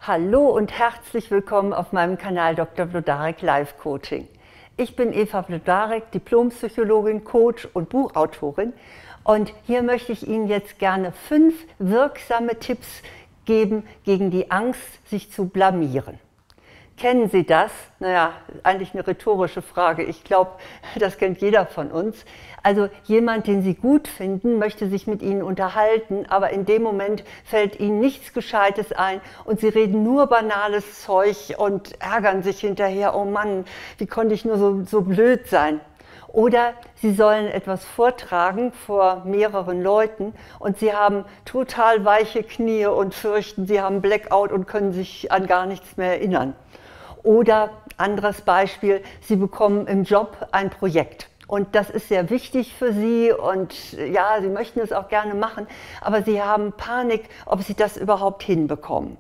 Hallo und herzlich willkommen auf meinem Kanal Dr. Wlodarek Life Coaching. Ich bin Eva Wlodarek, Diplompsychologin, Coach und Buchautorin. Und hier möchte ich Ihnen jetzt gerne 5 wirksame Tipps geben gegen die Angst, sich zu blamieren. Kennen Sie das? Naja, eigentlich eine rhetorische Frage. Ich glaube, das kennt jeder von uns. Also jemand, den Sie gut finden, möchte sich mit Ihnen unterhalten, aber in dem Moment fällt Ihnen nichts Gescheites ein und Sie reden nur banales Zeug und ärgern sich hinterher, oh Mann, wie konnte ich nur so blöd sein? Oder Sie sollen etwas vortragen vor mehreren Leuten und Sie haben total weiche Knie und fürchten, Sie haben Blackout und können sich an gar nichts mehr erinnern. Oder anderes Beispiel, Sie bekommen im Job ein Projekt und das ist sehr wichtig für Sie und ja, Sie möchten es auch gerne machen, aber Sie haben Panik, ob Sie das überhaupt hinbekommen.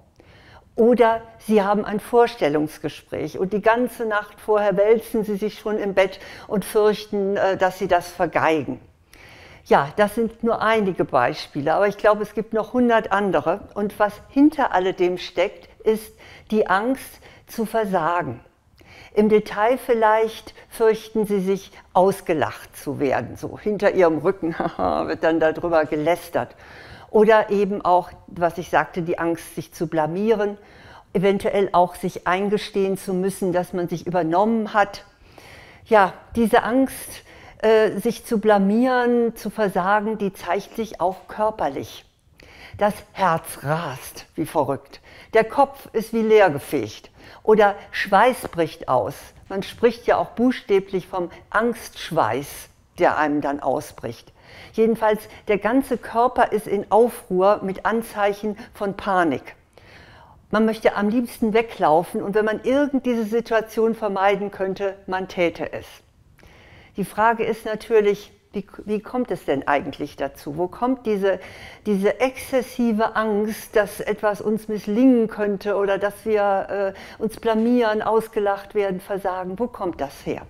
Oder Sie haben ein Vorstellungsgespräch und die ganze Nacht vorher wälzen Sie sich schon im Bett und fürchten, dass Sie das vergeigen. Ja, das sind nur einige Beispiele, aber ich glaube, es gibt noch 100 andere. Und was hinter alledem steckt, ist die Angst zu versagen. Im Detail vielleicht fürchten Sie sich, ausgelacht zu werden. So hinter Ihrem Rücken wird dann darüber gelästert. Oder eben auch, was ich sagte, die Angst, sich zu blamieren. Eventuell auch sich eingestehen zu müssen, dass man sich übernommen hat. Ja, diese Angst, sich zu blamieren, zu versagen, die zeigt sich auch körperlich. Das Herz rast wie verrückt. Der Kopf ist wie leergefegt. Oder Schweiß bricht aus. Man spricht ja auch buchstäblich vom Angstschweiß, der einem dann ausbricht. Jedenfalls, der ganze Körper ist in Aufruhr mit Anzeichen von Panik. Man möchte am liebsten weglaufen und wenn man diese Situation vermeiden könnte, man täte es. Die Frage ist natürlich, wie kommt es denn eigentlich dazu? Wo kommt diese exzessive Angst, dass etwas uns misslingen könnte oder dass wir uns blamieren, ausgelacht werden, versagen? Wo kommt das her?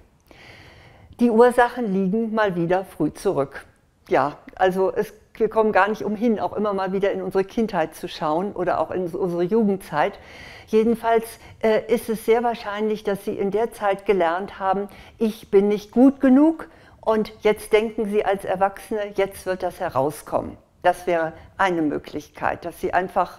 Die Ursachen liegen mal wieder früh zurück. Ja, also wir kommen gar nicht umhin, auch immer mal wieder in unsere Kindheit zu schauen oder auch in unsere Jugendzeit. Jedenfalls ist es sehr wahrscheinlich, dass Sie in der Zeit gelernt haben, ich bin nicht gut genug und jetzt denken Sie als Erwachsene, jetzt wird das herauskommen. Das wäre eine Möglichkeit, dass Sie einfach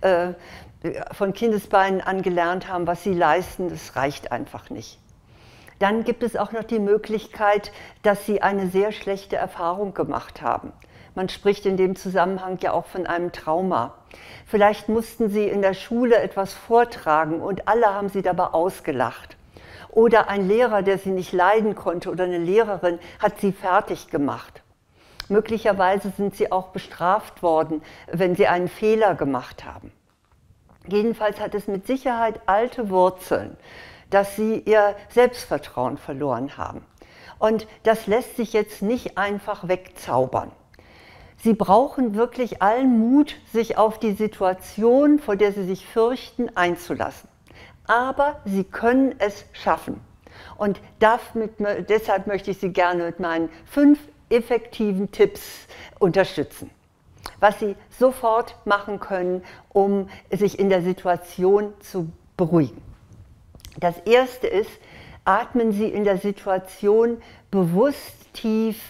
von Kindesbeinen an gelernt haben, was Sie leisten, das reicht einfach nicht. Dann gibt es auch noch die Möglichkeit, dass Sie eine sehr schlechte Erfahrung gemacht haben. Man spricht in dem Zusammenhang ja auch von einem Trauma. Vielleicht mussten Sie in der Schule etwas vortragen und alle haben Sie dabei ausgelacht. Oder ein Lehrer, der Sie nicht leiden konnte oder eine Lehrerin hat Sie fertig gemacht. Möglicherweise sind Sie auch bestraft worden, wenn Sie einen Fehler gemacht haben. Jedenfalls hat es mit Sicherheit alte Wurzeln, dass Sie Ihr Selbstvertrauen verloren haben. Und das lässt sich jetzt nicht einfach wegzaubern. Sie brauchen wirklich allen Mut, sich auf die Situation, vor der Sie sich fürchten, einzulassen. Aber Sie können es schaffen. Und deshalb möchte ich Sie gerne mit meinen 5 effektiven Tipps unterstützen, was Sie sofort machen können, um sich in der Situation zu beruhigen. Das erste ist, atmen Sie in der Situation bewusst tief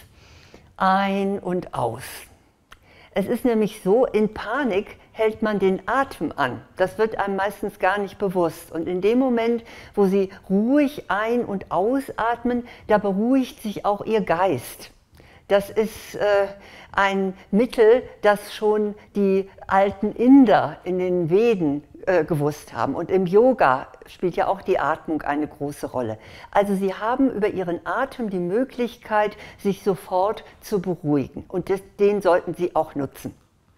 ein und aus. Es ist nämlich so, in Panik hält man den Atem an. Das wird einem meistens gar nicht bewusst. Und in dem Moment, wo Sie ruhig ein- und ausatmen, da beruhigt sich auch Ihr Geist. Das ist ein Mittel, das schon die alten Inder in den Veden gewusst haben. Und im Yoga spielt ja auch die Atmung eine große Rolle. Also Sie haben über Ihren Atem die Möglichkeit, sich sofort zu beruhigen. Und den sollten Sie auch nutzen.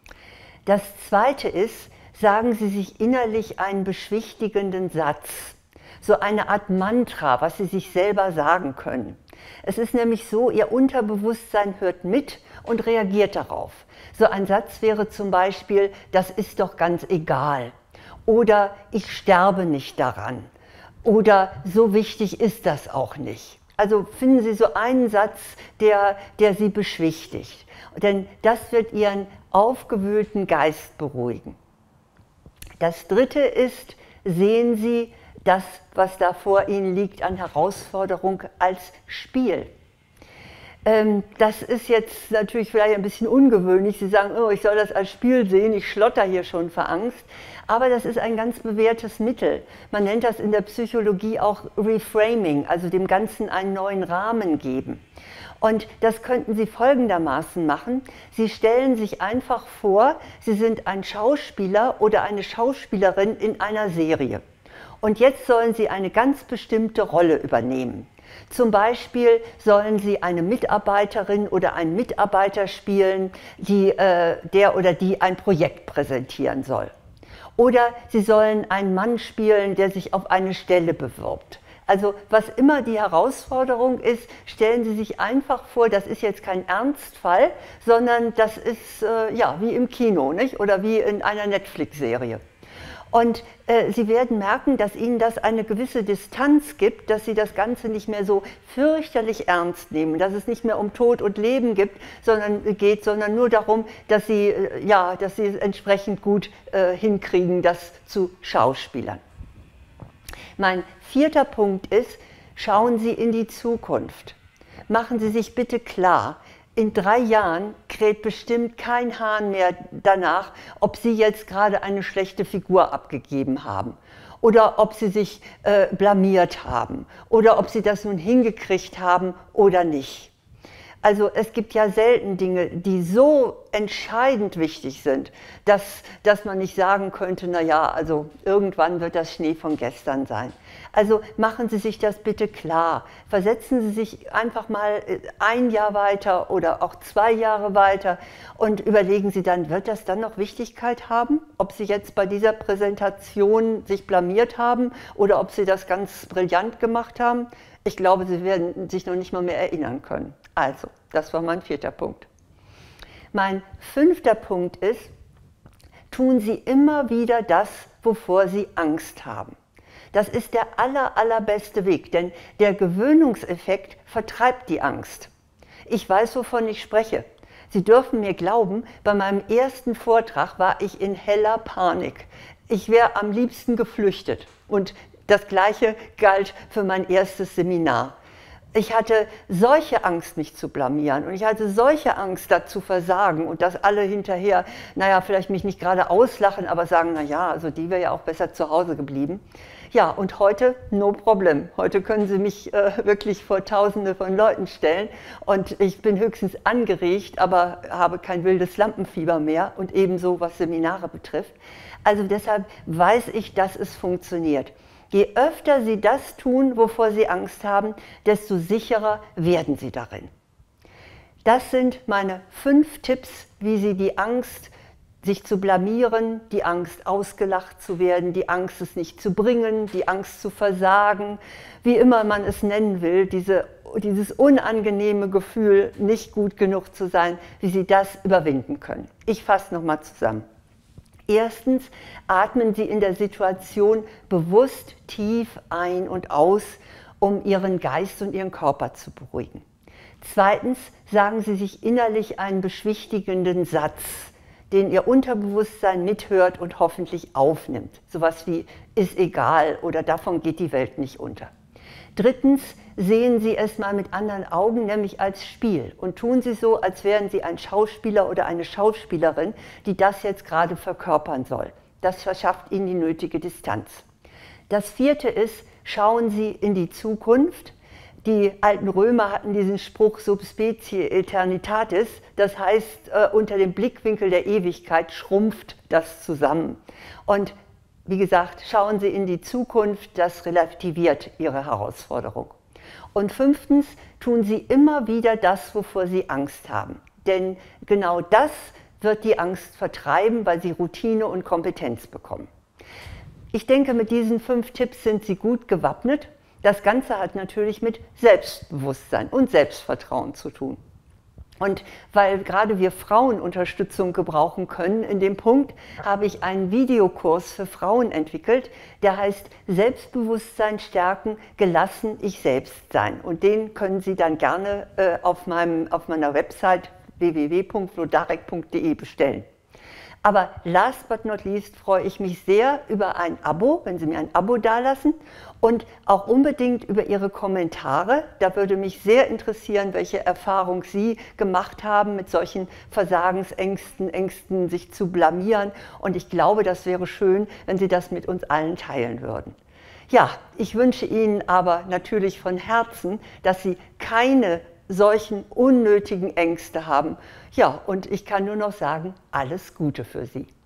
Das Zweite ist, sagen Sie sich innerlich einen beschwichtigenden Satz. So eine Art Mantra, was Sie sich selber sagen können. Es ist nämlich so, Ihr Unterbewusstsein hört mit und reagiert darauf. So ein Satz wäre zum Beispiel, das ist doch ganz egal. Oder ich sterbe nicht daran. Oder so wichtig ist das auch nicht. Also finden Sie so einen Satz, der Sie beschwichtigt. Denn das wird Ihren aufgewühlten Geist beruhigen. Das dritte ist, sehen Sie das, was da vor Ihnen liegt an Herausforderung, als Spiel. Das ist jetzt natürlich vielleicht ein bisschen ungewöhnlich. Sie sagen, oh, ich soll das als Spiel sehen, ich schlotter hier schon vor Angst. Aber das ist ein ganz bewährtes Mittel. Man nennt das in der Psychologie auch Reframing, also dem Ganzen einen neuen Rahmen geben. Und das könnten Sie folgendermaßen machen. Sie stellen sich einfach vor, Sie sind ein Schauspieler oder eine Schauspielerin in einer Serie. Und jetzt sollen Sie eine ganz bestimmte Rolle übernehmen. Zum Beispiel sollen Sie eine Mitarbeiterin oder einen Mitarbeiter spielen, der oder die ein Projekt präsentieren soll. Oder Sie sollen einen Mann spielen, der sich auf eine Stelle bewirbt. Also was immer die Herausforderung ist, stellen Sie sich einfach vor, das ist jetzt kein Ernstfall, sondern das ist ja, wie im Kino, nicht? Oder wie in einer Netflix-Serie. Und Sie werden merken, dass Ihnen das eine gewisse Distanz gibt, dass Sie das Ganze nicht mehr so fürchterlich ernst nehmen, dass es nicht mehr um Tod und Leben geht, sondern nur darum, dass Sie, dass Sie es entsprechend gut hinkriegen, das zu schauspielern. Mein vierter Punkt ist, schauen Sie in die Zukunft. Machen Sie sich bitte klar, in 3 Jahren kräht bestimmt kein Hahn mehr danach, ob Sie jetzt gerade eine schlechte Figur abgegeben haben oder ob Sie sich blamiert haben oder ob Sie das nun hingekriegt haben oder nicht. Also es gibt ja selten Dinge, die so entscheidend wichtig sind, dass man nicht sagen könnte, naja, also irgendwann wird das Schnee von gestern sein. Also machen Sie sich das bitte klar. Versetzen Sie sich einfach mal 1 Jahr weiter oder auch 2 Jahre weiter und überlegen Sie dann, wird das dann noch Wichtigkeit haben, ob Sie jetzt bei dieser Präsentation sich blamiert haben oder ob Sie das ganz brillant gemacht haben. Ich glaube, Sie werden sich noch nicht mal mehr erinnern können. Also, das war mein 4. Punkt. Mein 5. Punkt ist, tun Sie immer wieder das, wovor Sie Angst haben. Das ist der allerbeste Weg, denn der Gewöhnungseffekt vertreibt die Angst. Ich weiß, wovon ich spreche. Sie dürfen mir glauben, bei meinem ersten Vortrag war ich in heller Panik. Ich wäre am liebsten geflüchtet und das Gleiche galt für mein erstes Seminar. Ich hatte solche Angst, mich zu blamieren und ich hatte solche Angst, da zu versagen und dass alle hinterher, naja, vielleicht mich nicht gerade auslachen, aber sagen, naja, also die wäre ja auch besser zu Hause geblieben. Ja, und heute, no problem. Heute können Sie mich wirklich vor Tausende von Leuten stellen und ich bin höchstens angeregt, aber habe kein wildes Lampenfieber mehr und ebenso, was Seminare betrifft. Also deshalb weiß ich, dass es funktioniert. Je öfter Sie das tun, wovor Sie Angst haben, desto sicherer werden Sie darin. Das sind meine 5 Tipps, wie Sie die Angst, sich zu blamieren, die Angst, ausgelacht zu werden, die Angst, es nicht zu bringen, die Angst zu versagen, wie immer man es nennen will, dieses unangenehme Gefühl, nicht gut genug zu sein, wie Sie das überwinden können. Ich fasse nochmal zusammen. Erstens, atmen Sie in der Situation bewusst tief ein und aus, um Ihren Geist und Ihren Körper zu beruhigen. Zweitens, sagen Sie sich innerlich einen beschwichtigenden Satz, den Ihr Unterbewusstsein mithört und hoffentlich aufnimmt. Sowas wie, ist egal oder davon geht die Welt nicht unter. Drittens, sehen Sie es mal mit anderen Augen, nämlich als Spiel und tun Sie so, als wären Sie ein Schauspieler oder eine Schauspielerin, die das jetzt gerade verkörpern soll. Das verschafft Ihnen die nötige Distanz. Das 4. ist, schauen Sie in die Zukunft. Die alten Römer hatten diesen Spruch sub specie aeternitatis, das heißt, unter dem Blickwinkel der Ewigkeit schrumpft das zusammen. Und wie gesagt, schauen Sie in die Zukunft, das relativiert Ihre Herausforderung. Und 5. tun Sie immer wieder das, wovor Sie Angst haben. Denn genau das wird die Angst vertreiben, weil Sie Routine und Kompetenz bekommen. Ich denke, mit diesen 5 Tipps sind Sie gut gewappnet. Das Ganze hat natürlich mit Selbstbewusstsein und Selbstvertrauen zu tun. Und weil gerade wir Frauen Unterstützung gebrauchen können, in dem Punkt habe ich einen Videokurs für Frauen entwickelt, der heißt Selbstbewusstsein stärken, gelassen ich selbst sein. Und den können Sie dann gerne auf meiner Website www.vlodarek.de bestellen. Aber last but not least freue ich mich sehr über ein Abo, wenn Sie mir ein Abo dalassen und auch unbedingt über Ihre Kommentare. Da würde mich sehr interessieren, welche Erfahrung Sie gemacht haben mit solchen Versagensängsten, Ängsten, sich zu blamieren. Und ich glaube, das wäre schön, wenn Sie das mit uns allen teilen würden. Ja, ich wünsche Ihnen aber natürlich von Herzen, dass Sie keine solchen unnötigen Ängste haben. Ja, und ich kann nur noch sagen, alles Gute für Sie.